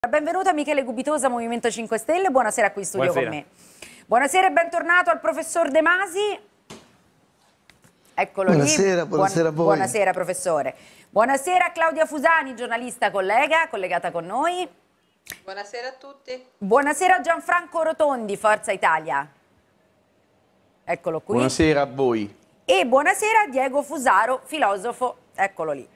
Benvenuto Michele Gubitosa, Movimento 5 Stelle, buonasera qui in studio Buonasera. con me. Buonasera e bentornato al professor De Masi. Eccolo buonasera, lì. Buonasera a voi. Buonasera professore. Buonasera a Claudia Fusani, giornalista collegata con noi. Buonasera a tutti. Buonasera a Gianfranco Rotondi, Forza Italia. Eccolo qui. Buonasera a voi. E buonasera a Diego Fusaro, filosofo. Eccolo lì.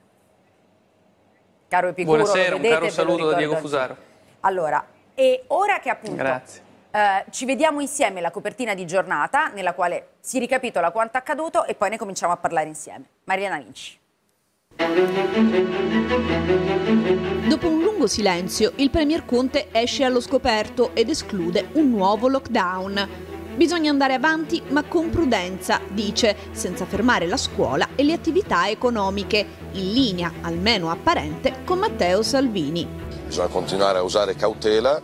Caro Epicuro, buonasera, vedete, un caro saluto da Diego Fusaro. Allora, e ora che appunto Grazie. ci vediamo insieme la copertina di giornata nella quale si ricapitola quanto accaduto e poi ne cominciamo a parlare insieme. Mariana Vinci. Dopo un lungo silenzio, il Premier Conte esce allo scoperto ed esclude un nuovo lockdown. Bisogna andare avanti ma con prudenza, dice, senza fermare la scuola e le attività economiche, in linea, almeno apparente, con Matteo Salvini. Bisogna continuare a usare cautela,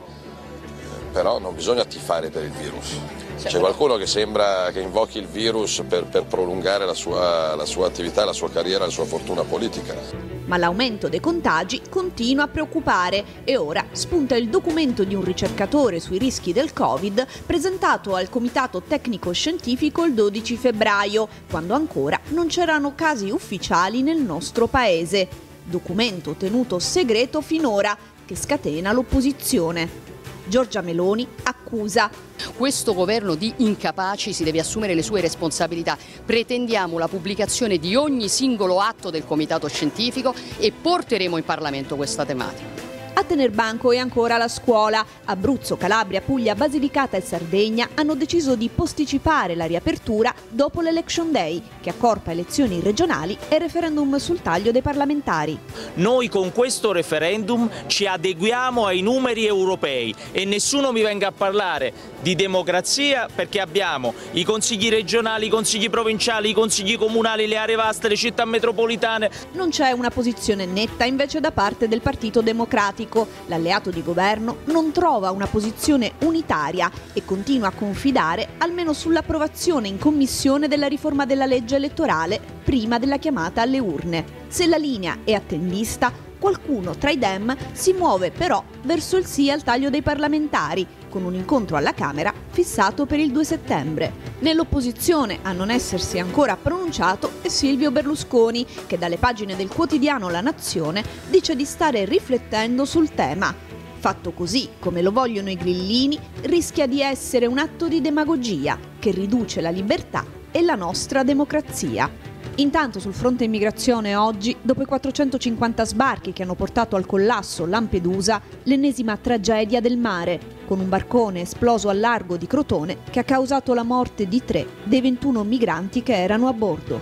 però non bisogna tifare per il virus. C'è qualcuno che sembra che invochi il virus per prolungare la sua attività, la sua carriera, la sua fortuna politica. Ma l'aumento dei contagi continua a preoccupare e ora spunta il documento di un ricercatore sui rischi del Covid presentato al Comitato Tecnico Scientifico il 12 febbraio, quando ancora non c'erano casi ufficiali nel nostro paese. Documento tenuto segreto finora, che scatena l'opposizione. Giorgia Meloni accusa. Questo governo di incapaci si deve assumere le sue responsabilità. Pretendiamo la pubblicazione di ogni singolo atto del comitato scientifico e porteremo in Parlamento questa tematica. A tener banco è ancora la scuola. Abruzzo, Calabria, Puglia, Basilicata e Sardegna hanno deciso di posticipare la riapertura dopo l'Election Day, che accorpa elezioni regionali e referendum sul taglio dei parlamentari. Noi con questo referendum ci adeguiamo ai numeri europei e nessuno mi venga a parlare di democrazia, perché abbiamo i consigli regionali, i consigli provinciali, i consigli comunali, le aree vaste, le città metropolitane. Non c'è una posizione netta invece da parte del Partito Democratico. L'alleato di governo non trova una posizione unitaria e continua a confidare almeno sull'approvazione in commissione della riforma della legge elettorale prima della chiamata alle urne. Se la linea è attendista, qualcuno tra i Dem si muove però verso il sì al taglio dei parlamentari, con un incontro alla Camera fissato per il 2 settembre. Nell'opposizione a non essersi ancora pronunciato è Silvio Berlusconi, che dalle pagine del quotidiano La Nazione dice di stare riflettendo sul tema. Fatto così, come lo vogliono i grillini, rischia di essere un atto di demagogia che riduce la libertà e la nostra democrazia. Intanto sul fronte immigrazione oggi, dopo i 450 sbarchi che hanno portato al collasso Lampedusa, l'ennesima tragedia del mare, con un barcone esploso al largo di Crotone che ha causato la morte di 3 dei 21 migranti che erano a bordo.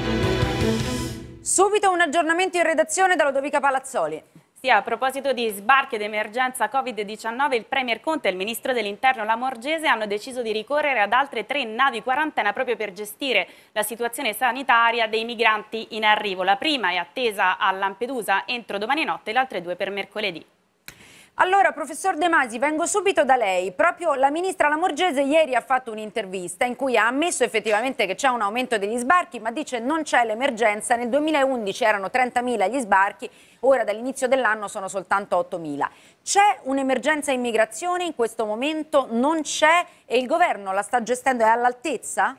Subito un aggiornamento in redazione da Lodovica Palazzoli. Sì, a proposito di sbarchi ed emergenza Covid-19, il Premier Conte e il Ministro dell'Interno Lamorgese hanno deciso di ricorrere ad altre 3 navi quarantena proprio per gestire la situazione sanitaria dei migranti in arrivo. La prima è attesa a Lampedusa entro domani notte e le altre 2 per mercoledì. Allora, professor De Masi, vengo subito da lei. Proprio la ministra Lamorgese ieri ha fatto un'intervista in cui ha ammesso effettivamente che c'è un aumento degli sbarchi, ma dice non c'è l'emergenza. Nel 2011 erano 30.000 gli sbarchi, ora dall'inizio dell'anno sono soltanto 8.000. C'è un'emergenza immigrazione in questo momento? Non c'è? E il governo la sta gestendo? È all'altezza?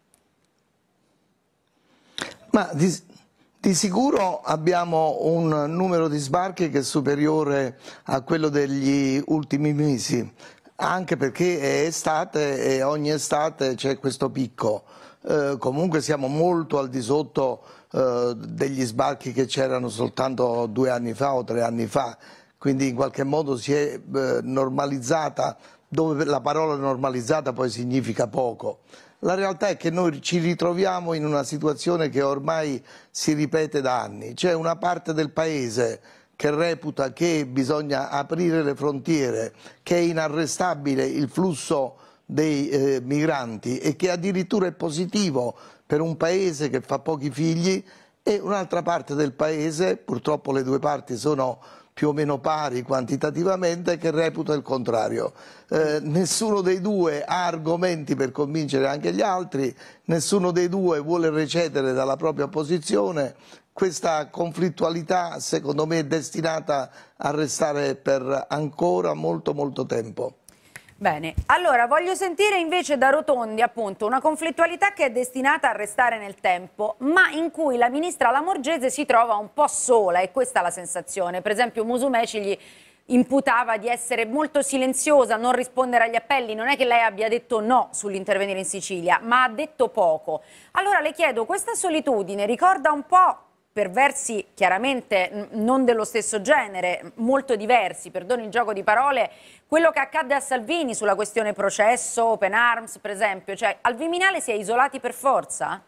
Ma di sicuro abbiamo un numero di sbarchi che è superiore a quello degli ultimi mesi, anche perché è estate e ogni estate c'è questo picco. Comunque siamo molto al di sotto degli sbarchi che c'erano soltanto 2 anni fa o 3 anni fa, quindi in qualche modo si è normalizzata, dove la parola normalizzata poi significa poco. La realtà è che noi ci ritroviamo in una situazione che ormai si ripete da anni. C'è una parte del paese che reputa che bisogna aprire le frontiere, che è inarrestabile il flusso dei migranti e che addirittura è positivo per un paese che fa pochi figli, e un'altra parte del paese, purtroppo le 2 parti sono più o meno pari quantitativamente, che reputa il contrario. Nessuno dei 2 ha argomenti per convincere anche gli altri, nessuno dei 2 vuole recedere dalla propria posizione, questa conflittualità secondo me è destinata a restare per ancora molto tempo. Bene, allora voglio sentire invece da Rotondi appunto una conflittualità che è destinata a restare nel tempo, ma in cui la ministra Lamorgese si trova un po' sola, e questa è la sensazione. Per esempio Musumeci gli imputava di essere molto silenziosa, non rispondere agli appelli. Non è che lei abbia detto no sull'intervenire in Sicilia, ma ha detto poco. Allora le chiedo, questa solitudine ricorda un po', per versi chiaramente non dello stesso genere, molto diversi, perdoni il gioco di parole, quello che accadde a Salvini sulla questione processo, Open Arms per esempio, cioè al Viminale si è isolati per forza?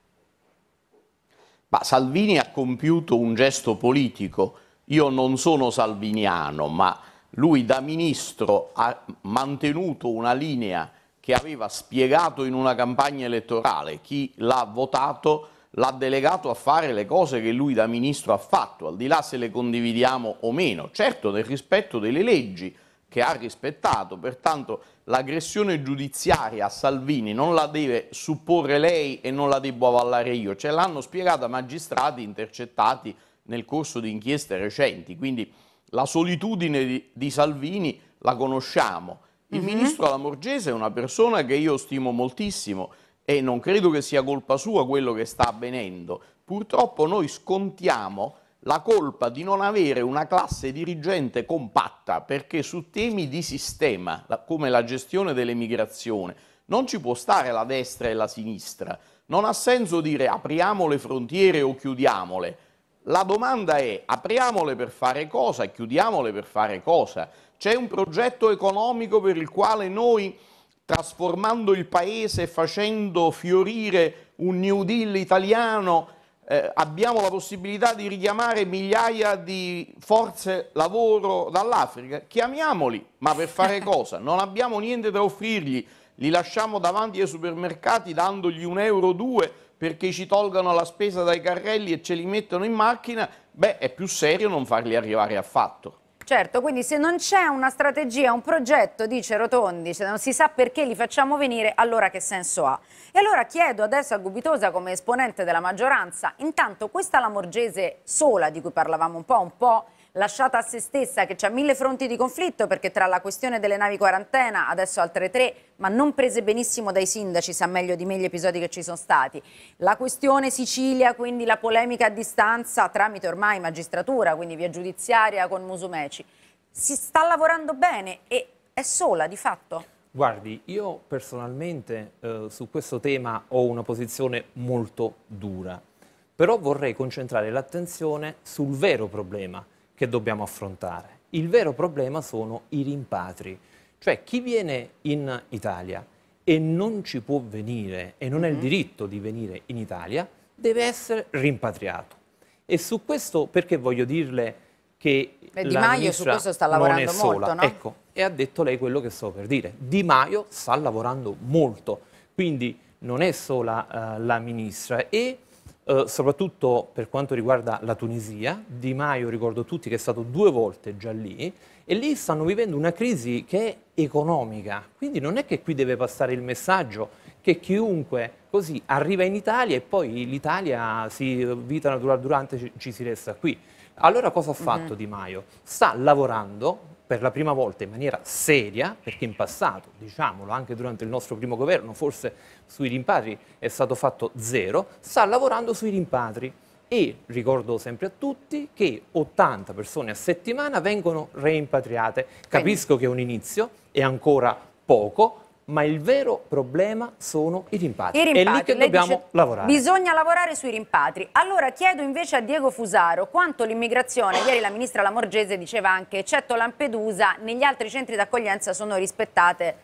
Ma Salvini ha compiuto un gesto politico. Io non sono salviniano, ma lui da ministro ha mantenuto una linea che aveva spiegato in una campagna elettorale. Chi l'ha votato l'ha delegato a fare le cose che lui da ministro ha fatto, al di là se le condividiamo o meno, certo nel rispetto delle leggi che ha rispettato. Pertanto l'aggressione giudiziaria a Salvini non la deve supporre lei e non la devo avallare io, ce l'hanno spiegata magistrati intercettati nel corso di inchieste recenti, quindi la solitudine di Salvini la conosciamo. Il ministro Lamorgese è una persona che io stimo moltissimo e non credo che sia colpa sua quello che sta avvenendo. Purtroppo noi scontiamo la colpa di non avere una classe dirigente compatta, perché su temi di sistema, come la gestione dell'emigrazione, non ci può stare la destra e la sinistra. Non ha senso dire apriamo le frontiere o chiudiamole. La domanda è: apriamole per fare cosa e chiudiamole per fare cosa? C'è un progetto economico per il quale noi, trasformando il paese e facendo fiorire un New Deal italiano, abbiamo la possibilità di richiamare migliaia di forze lavoro dall'Africa? Chiamiamoli, ma per fare cosa? Non abbiamo niente da offrirgli, li lasciamo davanti ai supermercati dandogli €1 o €2 perché ci tolgano la spesa dai carrelli e ce li mettono in macchina. Beh, è più serio non farli arrivare affatto. Certo, quindi se non c'è una strategia, un progetto, dice Rotondi, se non si sa perché li facciamo venire, allora che senso ha? E allora chiedo adesso a Gubitosa, come esponente della maggioranza, intanto questa Lamorgese sola, di cui parlavamo un po' lasciata a se stessa, che c'ha 1000 fronti di conflitto, perché tra la questione delle navi quarantena, adesso altre 3, ma non prese benissimo dai sindaci, sa meglio di me gli episodi che ci sono stati, la questione Sicilia, quindi la polemica a distanza tramite ormai magistratura, quindi via giudiziaria con Musumeci, si sta lavorando bene e è sola di fatto? Guardi, io personalmente su questo tema ho una posizione molto dura, però vorrei concentrare l'attenzione sul vero problema che dobbiamo affrontare. Il vero problema sono i rimpatri, cioè chi viene in Italia e non ci può venire e non ha il diritto di venire in Italia deve essere rimpatriato. E su questo, perché voglio dirle che Di Maio su questo sta lavorando molto, no? Ecco, e ha detto lei quello che sto per dire. Di Maio sta lavorando molto, quindi non è sola la ministra e soprattutto per quanto riguarda la Tunisia, Di Maio, ricordo tutti che è stato 2 volte già lì, e lì stanno vivendo una crisi che è economica, quindi non è che qui deve passare il messaggio che chiunque così arriva in Italia e poi l'Italia vita naturale durante ci si resta qui. Allora cosa ha fatto Di Maio? Sta lavorando per la prima volta in maniera seria, perché in passato, diciamolo, anche durante il nostro primo governo, forse sui rimpatri è stato fatto 0, sta lavorando sui rimpatri e ricordo sempre a tutti che 80 persone a settimana vengono reimpatriate. Capisco che è un inizio, è ancora poco, ma il vero problema sono i rimpatri. È lì che dobbiamo lavorare. Bisogna lavorare sui rimpatri. Allora chiedo invece a Diego Fusaro quanto l'immigrazione, ieri la ministra Lamorgese diceva anche, eccetto Lampedusa, negli altri centri d'accoglienza sono rispettate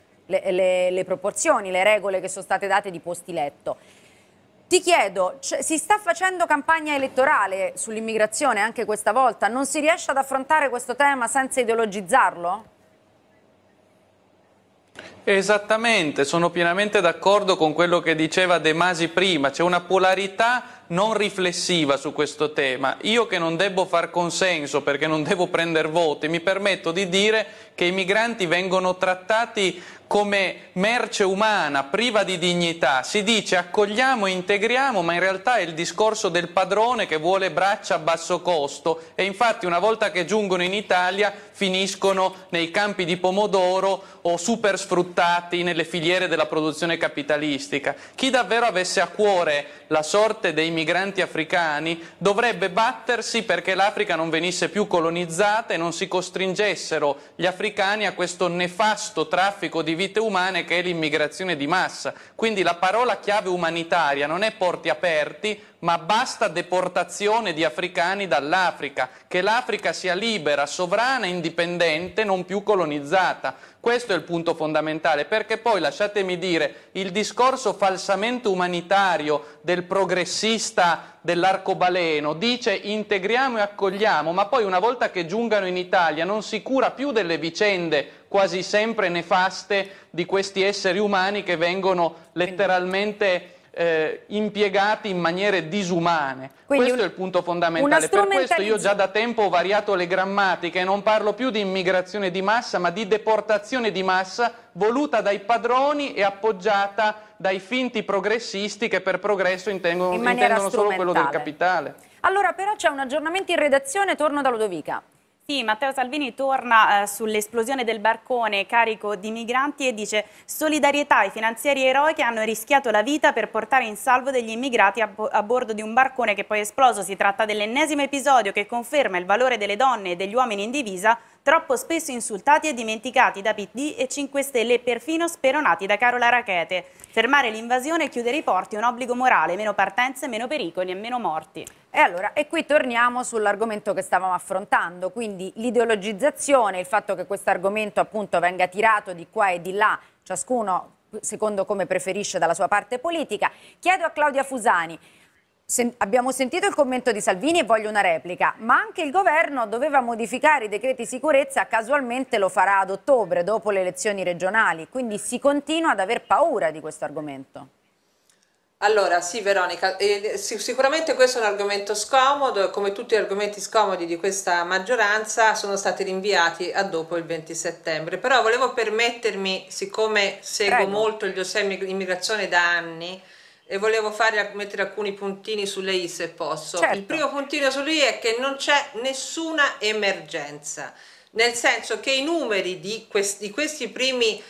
le proporzioni, le regole che sono state date di posti letto. Ti chiedo, si sta facendo campagna elettorale sull'immigrazione anche questa volta? Non si riesce ad affrontare questo tema senza ideologizzarlo? Esattamente, sono pienamente d'accordo con quello che diceva De Masi prima, c'è una polarità non riflessiva su questo tema. Io, che non devo far consenso perché non devo prendere voti, mi permetto di dire che i migranti vengono trattati come merce umana, priva di dignità. Si dice accogliamo e integriamo, ma in realtà è il discorso del padrone che vuole braccia a basso costo, e infatti una volta che giungono in Italia finiscono nei campi di pomodoro o super sfruttati nelle filiere della produzione capitalistica. Chi davvero avesse a cuore la sorte dei migranti africani dovrebbe battersi perché l'Africa non venisse più colonizzata e non si costringessero gli africani a questo nefasto traffico di vite umane che è l'immigrazione di massa. Quindi la parola chiave umanitaria non è porti aperti, ma basta deportazione di africani dall'Africa, che l'Africa sia libera, sovrana, indipendente, non più colonizzata. Questo è il punto fondamentale, perché poi, lasciatemi dire, il discorso falsamente umanitario del progressista dell'arcobaleno dice integriamo e accogliamo, ma poi una volta che giungano in Italia non si cura più delle vicende quasi sempre nefaste di questi esseri umani che vengono letteralmente impiegati in maniere disumane. Quindi questo è il punto fondamentale. Per questo io già da tempo ho variato le grammatiche e non parlo più di immigrazione di massa, ma di deportazione di massa voluta dai padroni e appoggiata dai finti progressisti che per progresso intendono solo quello del capitale. Allora, però c'è un aggiornamento in redazione, torno da Ludovica. Sì, Matteo Salvini torna sull'esplosione del barcone carico di migranti e dice: solidarietà ai finanzieri eroi che hanno rischiato la vita per portare in salvo degli immigrati a bordo di un barcone che poi è esploso. Si tratta dell'ennesimo episodio che conferma il valore delle donne e degli uomini in divisa, troppo spesso insultati e dimenticati da PD e 5 Stelle e perfino speronati da Carola Rackete. Fermare l'invasione e chiudere i porti è un obbligo morale, meno partenze, meno pericoli e meno morti. E qui torniamo sull'argomento che stavamo affrontando, quindi l'ideologizzazione, il fatto che questo argomento appunto venga tirato di qua e di là, ciascuno secondo come preferisce dalla sua parte politica. Chiedo a Claudia Fusani, abbiamo sentito il commento di Salvini e voglio una replica, ma anche il governo doveva modificare i decreti sicurezza, casualmente lo farà ad ottobre, dopo le elezioni regionali, quindi si continua ad aver paura di questo argomento. Allora, sì Veronica, sicuramente questo è un argomento scomodo, come tutti gli argomenti scomodi di questa maggioranza sono stati rinviati a dopo il 20 settembre, però volevo permettermi, siccome seguo molto il dossier immigrazione da anni, e volevo mettere alcuni puntini sulle i se posso. Certo. Il primo puntino sulle i è che non c'è nessuna emergenza, nel senso che i numeri di questi primi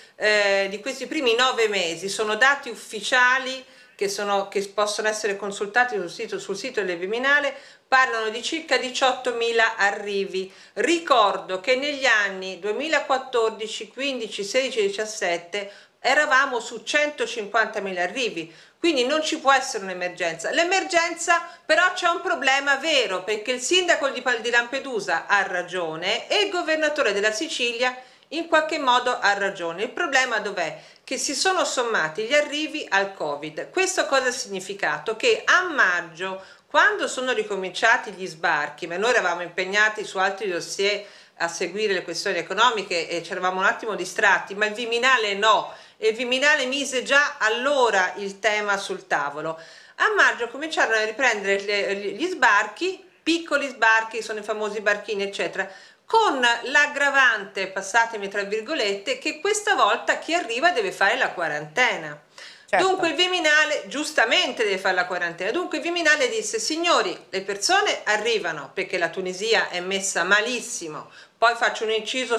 9 mesi sono dati ufficiali che possono essere consultati sul sito del Viminale, parlano di circa 18.000 arrivi. Ricordo che negli anni 2014, 15, 16 17 eravamo su 150.000 arrivi, quindi non ci può essere un'emergenza. L'emergenza però c'è un problema vero, perché il sindaco di Lampedusa ha ragione e il governatore della Sicilia in qualche modo ha ragione. Il problema dov'è? Che si sono sommati gli arrivi al Covid. Questo cosa ha significato? Che a maggio, quando sono ricominciati gli sbarchi, ma noi eravamo impegnati su altri dossier a seguire le questioni economiche e ci eravamo un attimo distratti, ma il Viminale no, e il Viminale mise già allora il tema sul tavolo. A maggio cominciarono a riprendere gli sbarchi, piccoli sbarchi, sono i famosi barchini eccetera, con l'aggravante, passatemi tra virgolette, che questa volta chi arriva deve fare la quarantena. Certo. Dunque il Viminale giustamente deve fare la quarantena, dunque il Viminale disse: signori, le persone arrivano perché la Tunisia è messa malissimo, poi faccio un inciso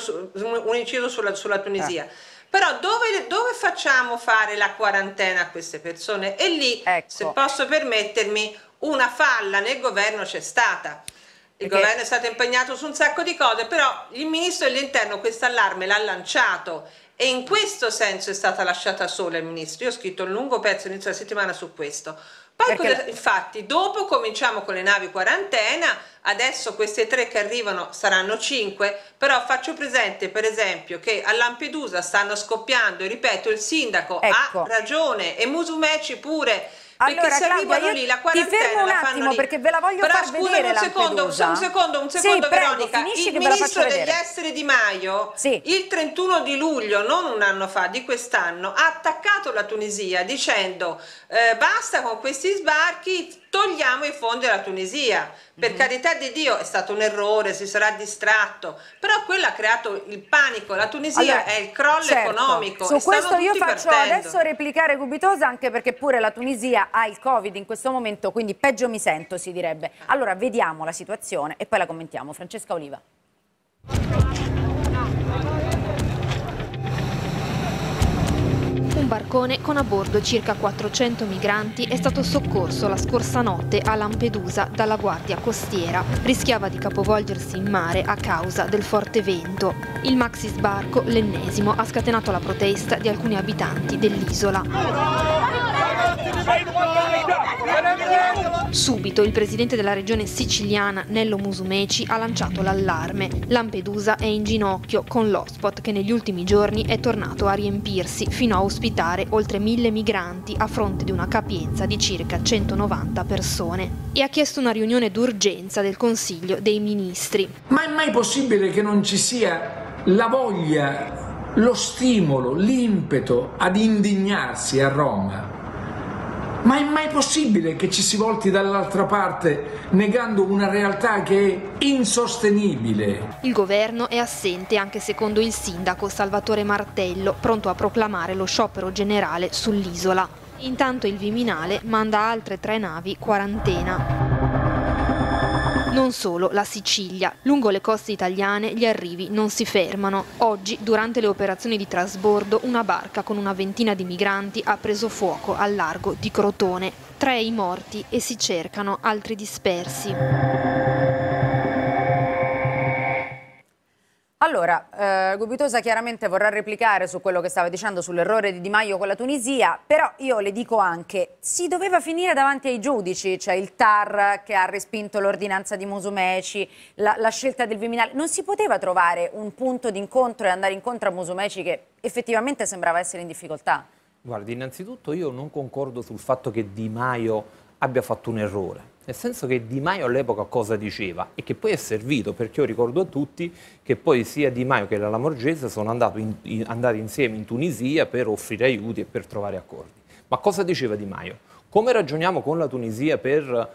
sulla Tunisia, però dove facciamo fare la quarantena a queste persone? E lì, se posso permettermi, una falla nel governo c'è stata. Il governo è stato impegnato su un sacco di cose, però il ministro dell'Interno questo allarme l'ha lanciato e in questo senso è stata lasciata sola il ministro. Io ho scritto un lungo pezzo all'inizio della settimana su questo. Poi infatti dopo cominciamo con le navi quarantena, adesso queste 3 che arrivano saranno 5, però faccio presente per esempio che a Lampedusa stanno scoppiando, ripeto, il sindaco ha ragione e Musumeci pure. Allora, perché se arrivano lì la quarantena ti fermo un attimo perché ve la voglio far vedere. Un secondo Veronica, il ministro degli esteri Di Maio il 31 di luglio, non un anno fa, di quest'anno, ha attaccato la Tunisia dicendo basta con questi sbarchi, togliamo i fondi alla Tunisia. Per carità di Dio è stato un errore, si sarà distratto, però quello ha creato il panico. La Tunisia è il crollo economico. Su questo io faccio partendo. adesso replicare Gubitosa, anche perché pure la Tunisia ha il Covid in questo momento, quindi peggio mi sento, si direbbe. Allora vediamo la situazione e poi la commentiamo. Francesca Oliva. Un barcone con a bordo circa 400 migranti è stato soccorso la scorsa notte a Lampedusa dalla Guardia Costiera. Rischiava di capovolgersi in mare a causa del forte vento. Il maxi sbarco, l'ennesimo, ha scatenato la protesta di alcuni abitanti dell'isola. Subito il presidente della regione siciliana, Nello Musumeci, ha lanciato l'allarme. Lampedusa è in ginocchio con l'hotspot che negli ultimi giorni è tornato a riempirsi fino a ospitare oltre 1000 migranti a fronte di una capienza di circa 190 persone. E ha chiesto una riunione d'urgenza del Consiglio dei Ministri. Ma è mai possibile che non ci sia la voglia, lo stimolo, l'impeto ad indignarsi a Roma? Ma è mai possibile che ci si volti dall'altra parte negando una realtà che è insostenibile? Il governo è assente anche secondo il sindaco Salvatore Martello, pronto a proclamare lo sciopero generale sull'isola. Intanto il Viminale manda altre 3 navi quarantena. Non solo, la Sicilia. Lungo le coste italiane gli arrivi non si fermano. Oggi, durante le operazioni di trasbordo, una barca con una ventina di migranti ha preso fuoco al largo di Crotone. 3 i morti e si cercano altri dispersi. Allora, Gubitosa chiaramente vorrà replicare su quello che stava dicendo sull'errore di Di Maio con la Tunisia, però io le dico anche, si doveva finire davanti ai giudici, cioè il TAR che ha respinto l'ordinanza di Musumeci, la scelta del Viminale, non si poteva trovare un punto d'incontro e andare incontro a Musumeci che effettivamente sembrava essere in difficoltà? Guardi, innanzitutto io non concordo sul fatto che Di Maio abbia fatto un errore. Nel senso che Di Maio all'epoca cosa diceva e che poi è servito, perché io ricordo a tutti che poi sia Di Maio che la Lamorgese sono andati insieme in Tunisia per offrire aiuti e per trovare accordi. Ma cosa diceva Di Maio? Come ragioniamo con la Tunisia per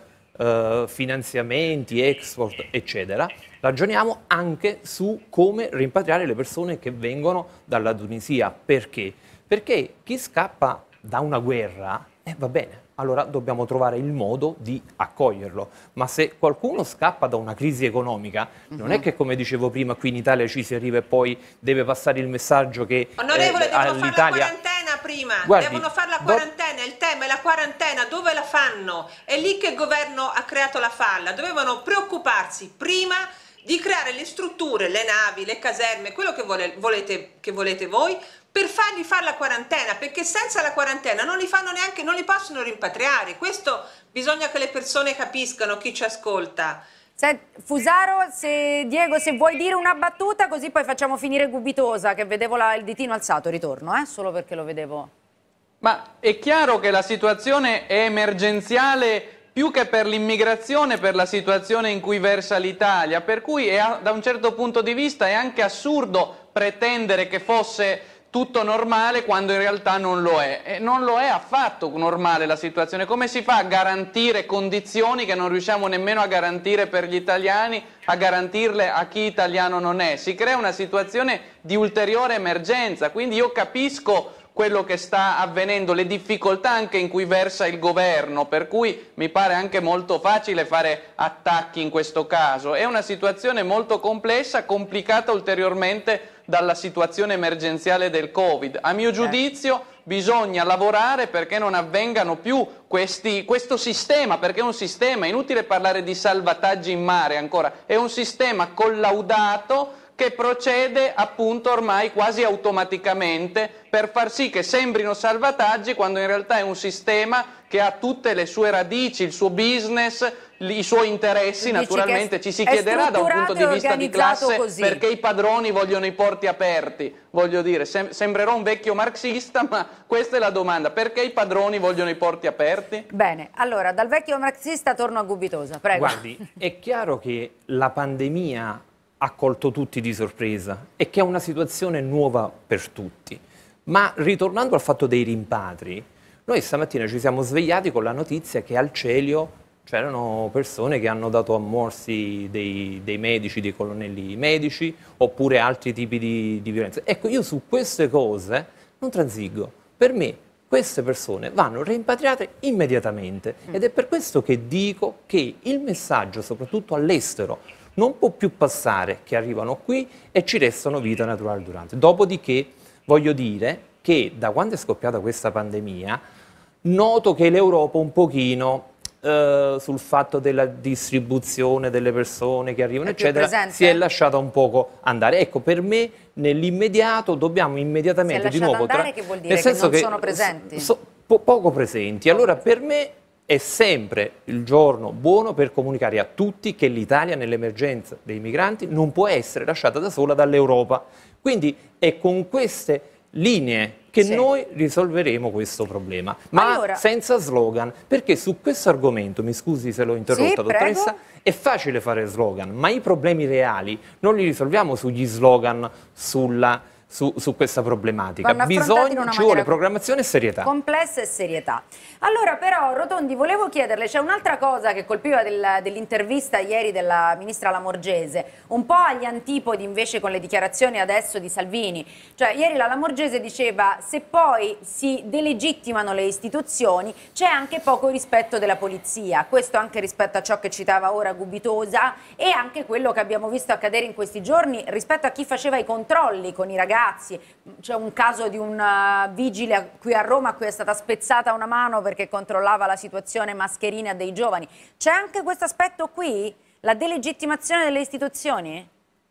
finanziamenti, export, eccetera? Ragioniamo anche su come rimpatriare le persone che vengono dalla Tunisia. Perché? Perché chi scappa da una guerra, va bene, allora dobbiamo trovare il modo di accoglierlo. Ma se qualcuno scappa da una crisi economica, non è che, come dicevo prima, qui in Italia ci si arriva e poi deve passare il messaggio che Onorevole, devono fare la quarantena prima, Guardi, devono fare la quarantena, il tema è la quarantena, dove la fanno? È lì che il governo ha creato la falla, dovevano preoccuparsi prima di creare le strutture, le navi, le caserme, quello che volete voi, per fargli fare la quarantena, perché senza la quarantena non li fanno neanche, non li possono rimpatriare. Questo bisogna che le persone capiscano, chi ci ascolta. Fusaro, Diego, se vuoi dire una battuta, così poi facciamo finire Gubitosa, che vedevo il ditino alzato, ritorno, solo perché lo vedevo. Ma è chiaro che la situazione è emergenziale più che per l'immigrazione, per la situazione in cui versa l'Italia, per cui da un certo punto di vista è anche assurdo pretendere che fosse tutto normale quando in realtà non lo è. E non lo è affatto normale la situazione. Come si fa a garantire condizioni che non riusciamo nemmeno a garantire per gli italiani, a garantirle a chi italiano non è? Si crea una situazione di ulteriore emergenza, quindi io capisco quello che sta avvenendo, le difficoltà anche in cui versa il governo, per cui mi pare anche molto facile fare attacchi in questo caso. È una situazione molto complessa, complicata ulteriormente dalla situazione emergenziale del Covid. A mio giudizio bisogna lavorare perché non avvengano più questo sistema, perché è un sistema, è inutile parlare di salvataggi in mare ancora, è un sistema collaudato che procede appunto ormai quasi automaticamente per far sì che sembrino salvataggi quando in realtà è un sistema che ha tutte le sue radici, il suo business, i suoi interessi. Naturalmente ci si chiederà da un punto di vista di classe perché i padroni vogliono i porti aperti. Voglio dire, sembrerò un vecchio marxista, ma questa è la domanda: perché i padroni vogliono i porti aperti? Bene, allora dal vecchio marxista torno a Gubitosa, prego. Guardi, è chiaro che la pandemia ha colto tutti di sorpresa e che è una situazione nuova per tutti. Ma ritornando al fatto dei rimpatri, noi stamattina ci siamo svegliati con la notizia che al Celio c'erano persone che hanno dato a morsi dei medici, dei colonnelli medici, oppure altri tipi di violenza. Ecco, io su queste cose non transigo. Per me queste persone vanno rimpatriate immediatamente ed è per questo che dico che il messaggio, soprattutto all'estero, non può più passare che arrivano qui e ci restano vita naturale durante. Dopodiché voglio dire che da quando è scoppiata questa pandemia noto che l'Europa un pochino sul fatto della distribuzione delle persone che arrivano, eccetera, si è lasciata un poco andare. Ecco, per me nell'immediato dobbiamo immediatamente di nuovo... andare, che vuol dire? Che non sono presenti? Poco presenti. Allora per me è sempre il giorno buono per comunicare a tutti che l'Italia nell'emergenza dei migranti non può essere lasciata da sola dall'Europa. Quindi è con queste linee che noi risolveremo questo problema, ma senza slogan, perché su questo argomento, mi scusi se l'ho interrotta, dottoressa, è facile fare slogan, ma i problemi reali non li risolviamo sugli slogan su questa problematica. Ci vuole programmazione e serietà. Complessa e serietà. Allora però, Rotondi, volevo chiederle, c'è un'altra cosa che colpiva dell'intervista ieri della ministra Lamorgese, un po' agli antipodi invece con le dichiarazioni adesso di Salvini. Cioè, ieri la Lamorgese diceva, se poi si delegittimano le istituzioni, c'è anche poco rispetto della polizia. Questo anche rispetto a ciò che citava ora Gubitosa e anche quello che abbiamo visto accadere in questi giorni rispetto a chi faceva i controlli con i ragazzi. C'è un caso di un vigile qui a Roma a cui è stata spezzata una mano perché controllava la situazione mascherina dei giovani. C'è anche questo aspetto qui? La delegittimazione delle istituzioni?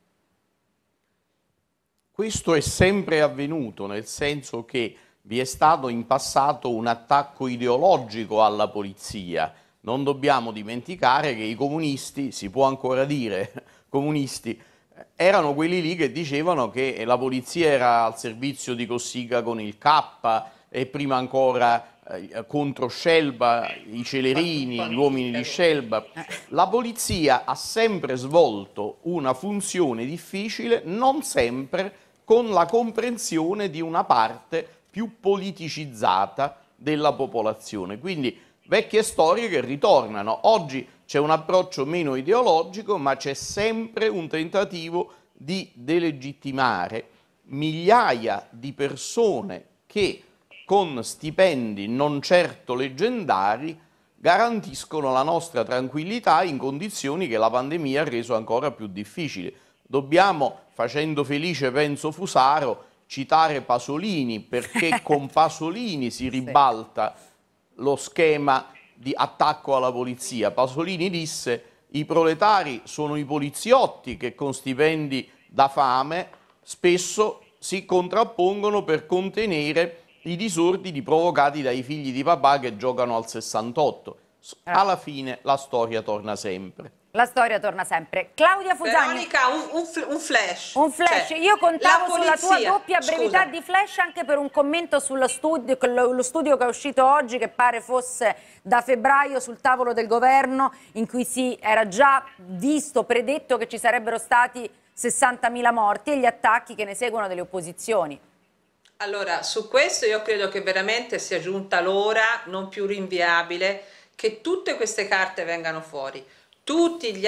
Questo è sempre avvenuto, nel senso che vi è stato in passato un attacco ideologico alla polizia. Non dobbiamo dimenticare che i comunisti, si può ancora dire comunisti, erano quelli lì che dicevano che la polizia era al servizio di Cossiga con il K e prima ancora contro Scelba, i Celerini, gli uomini di Scelba. La polizia ha sempre svolto una funzione difficile, non sempre con la comprensione di una parte più politicizzata della popolazione. Quindi vecchie storie che ritornano. Oggi c'è un approccio meno ideologico, ma c'è sempre un tentativo di delegittimare migliaia di persone che con stipendi non certo leggendari garantiscono la nostra tranquillità in condizioni che la pandemia ha reso ancora più difficili. Dobbiamo, facendo felice penso Fusaro, citare Pasolini, perché con Pasolini si ribalta lo schema di attacco alla polizia. Pasolini disse: i proletari sono i poliziotti che con stipendi da fame spesso si contrappongono per contenere i disordini provocati dai figli di papà che giocano al 68. Alla fine la storia torna sempre. La storia torna sempre. Claudia Fusagni. Veronica, un flash. Un flash. Cioè, io contavo sulla tua doppia brevità scusa, di flash anche per un commento sullo studio, lo studio che è uscito oggi, che pare fosse da febbraio sul tavolo del governo, in cui si era già visto, predetto che ci sarebbero stati 60.000 morti e gli attacchi che ne seguono delle opposizioni. Allora, su questo io credo che veramente sia giunta l'ora non più rinviabile che tutte queste carte vengano fuori. Tutti gli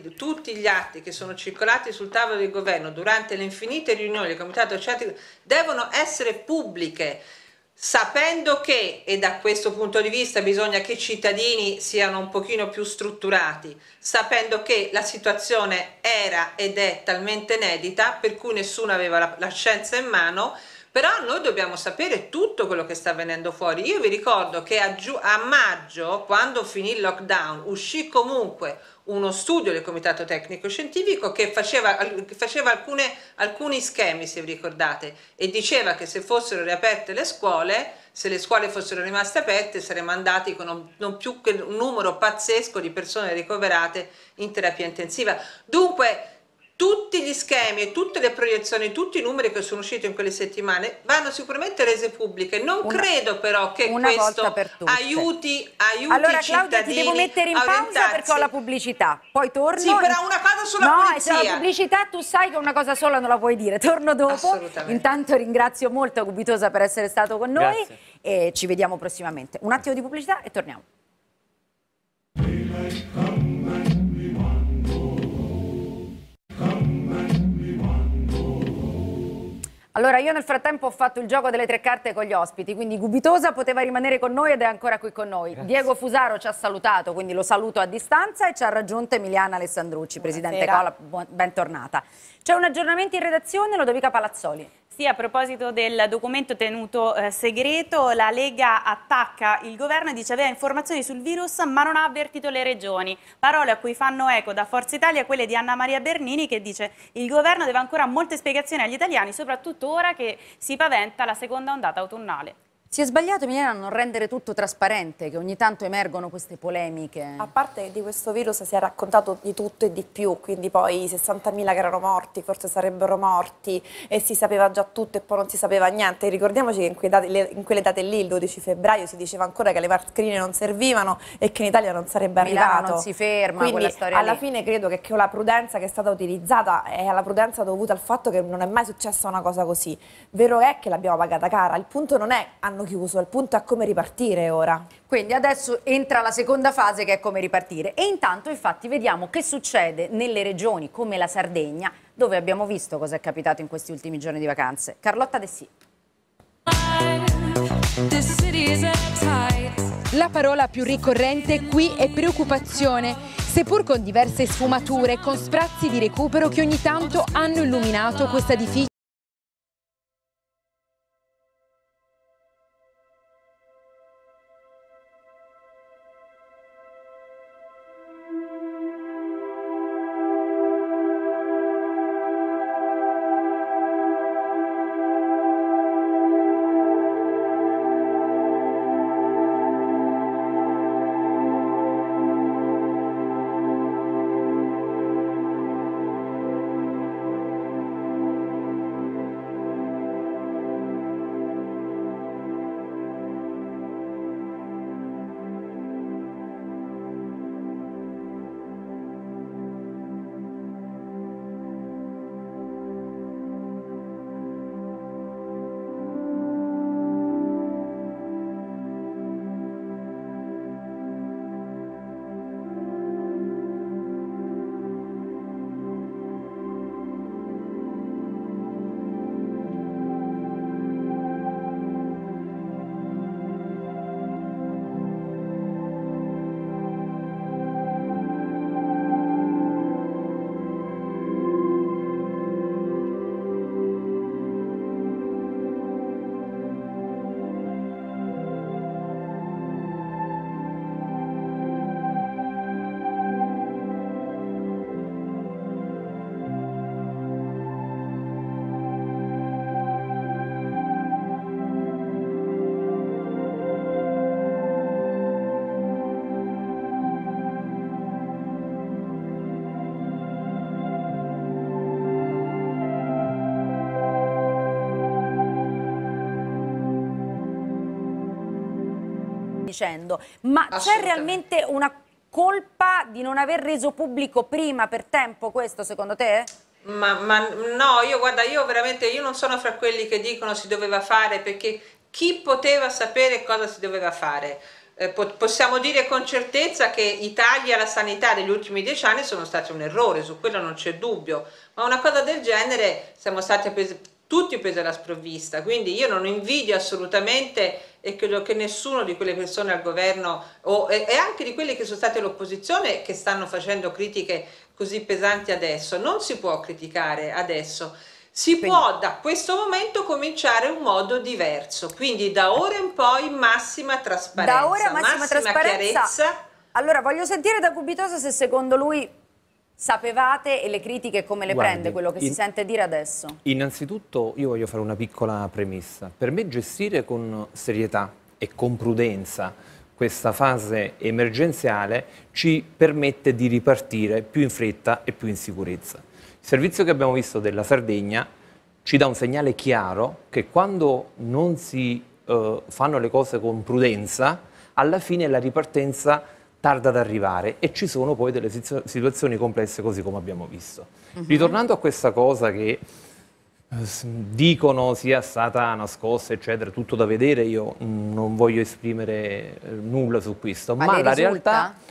atti che sono circolati sul tavolo del governo durante le infinite riunioni del Comitato Scientifico devono essere pubbliche, sapendo che, e da questo punto di vista bisogna che i cittadini siano un pochino più strutturati, sapendo che la situazione era ed è talmente inedita per cui nessuno aveva la scienza in mano. Però noi dobbiamo sapere tutto quello che sta venendo fuori. Io vi ricordo che a maggio, quando finì il lockdown, uscì comunque uno studio del Comitato Tecnico Scientifico che faceva alcuni schemi, se vi ricordate, e diceva che se fossero riaperte le scuole, se le scuole fossero rimaste aperte, saremmo andati con non più che un numero pazzesco di persone ricoverate in terapia intensiva. Dunque, tutti gli schemi e tutte le proiezioni, tutti i numeri che sono usciti in quelle settimane vanno sicuramente rese pubbliche. Non credo però che questo aiuti allora, i cittadini. Claudia, ti devo mettere in pausa perché ho la pubblicità. Poi torno. Sì, però una cosa sulla polizia. No, la pubblicità tu sai che una cosa sola non la puoi dire. Torno dopo. Intanto ringrazio molto Gubitosa per essere stato con noi. Grazie. E ci vediamo prossimamente. Un attimo di pubblicità e torniamo. Allora, io nel frattempo ho fatto il gioco delle 3 carte con gli ospiti, quindi Gubitosa poteva rimanere con noi ed è ancora qui con noi. Grazie. Diego Fusaro ci ha salutato, quindi lo saluto a distanza, e ci ha raggiunto Emiliana Alessandrucci. Presidente Cola, bentornata. C'è un aggiornamento in redazione, Lodovica Palazzoli. Sì, a proposito del documento tenuto segreto, la Lega attacca il governo e dice aveva informazioni sul virus ma non ha avvertito le regioni. Parole a cui fanno eco da Forza Italia quelle di Anna Maria Bernini, che dice il governo deve ancora molte spiegazioni agli italiani, soprattutto ora che si paventa la seconda ondata autunnale. Si è sbagliato, Emiliana, a non rendere tutto trasparente, che ogni tanto emergono queste polemiche? A parte che di questo virus si è raccontato di tutto e di più, quindi poi i 60.000 che erano morti, forse sarebbero morti, e si sapeva già tutto e poi non si sapeva niente. Ricordiamoci che in quelle date lì, il 12 febbraio, si diceva ancora che le mascherine non servivano e che in Italia non sarebbe arrivato. Non si ferma, quindi quella storia alla lì. fine credo che la prudenza che è stata utilizzata è la prudenza dovuta al fatto che non è mai successa una cosa così. Vero è che l'abbiamo pagata cara, il punto non è hanno chiuso, il punto è come ripartire ora. Quindi adesso entra la seconda fase, che è come ripartire, e intanto infatti vediamo che succede nelle regioni come la Sardegna, dove abbiamo visto cosa è capitato in questi ultimi giorni di vacanze. Carlotta De Sì. La parola più ricorrente qui è preoccupazione, seppur con diverse sfumature, con sprazzi di recupero che ogni tanto hanno illuminato questa difficile. Dicendo, ma c'è realmente una colpa di non aver reso pubblico prima per tempo questo, secondo te? Ma no, io veramente non sono fra quelli che dicono si doveva fare, perché chi poteva sapere cosa si doveva fare? Possiamo dire con certezza che i tagli alla sanità degli ultimi 10 anni sono stati un errore, su quello non c'è dubbio, ma una cosa del genere siamo stati tutti presi alla sprovvista, quindi io non invidio assolutamente, e credo che nessuno di quelle persone al governo e anche di quelli che sono state all'opposizione che stanno facendo critiche così pesanti adesso. Non si può criticare adesso, si può da questo momento cominciare un modo diverso, quindi da ora in poi massima trasparenza, da ora massima trasparenza. Chiarezza. Allora voglio sentire da Gubitosa se secondo lui sapevate, e le critiche come le prende quello che si sente dire adesso. Innanzitutto io voglio fare una piccola premessa. Per me gestire con serietà e con prudenza questa fase emergenziale ci permette di ripartire più in fretta e più in sicurezza. Il servizio che abbiamo visto della Sardegna ci dà un segnale chiaro che quando non si fanno le cose con prudenza, alla fine la ripartenza tarda ad arrivare e ci sono poi delle situazioni complesse così come abbiamo visto. Ritornando a questa cosa che dicono sia stata nascosta eccetera, tutto da vedere, io non voglio esprimere nulla su questo, ma la realtà